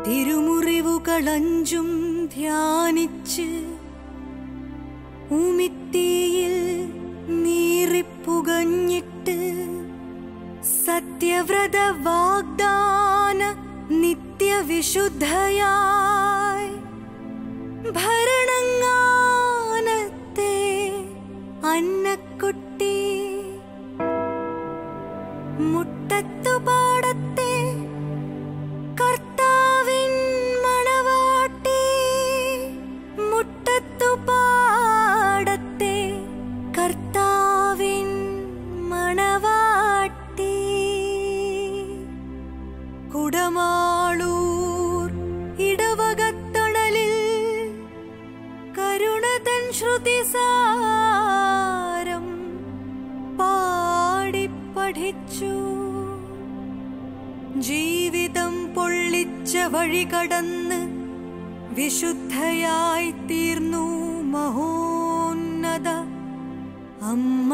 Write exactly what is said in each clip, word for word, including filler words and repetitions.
തിരുമുറിവുകളഞ്ചും ധ്യാനിച്ച് ഉമിത്തിയിൽ നീറിപ്പുകഞ്ഞിട്ട് സത്യവ്രത വാഗ്ദാന നിത്യവിശുദ്ധയായി ഭരണങ്ങാനത്തെ അന്നക്കുട്ടി മുട്ടത്തുപാടത്തെ കർത്താവിൻ മണവാട്ടി മുട്ടത്തുപാടത്തെ കർത്താവിൻ മണവാട്ടി കുടമാളൂർ ഇടവകത്തണലിൽ കരുണതൻ ശ്രുതിസാരം പാടിപ്പഠിച്ചു ജീവിതം പൊള്ളിച്ച വഴി കടന്ന് വിശുദ്ധയായി തീർന്നു മഹോന്നത അമ്മ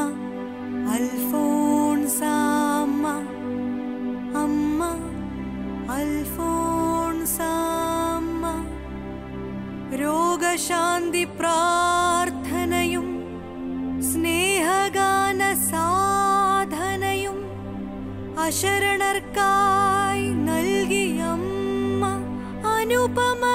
അൽഫോൻസാമ്മ അമ്മ അൽഫോൻസാമ്മ രോഗശാന്തി പ്രാർത്ഥനയും സ്നേഹഗാന സാധനയും അശരണർക്കായി നൽകിയമ്മ അനുപമ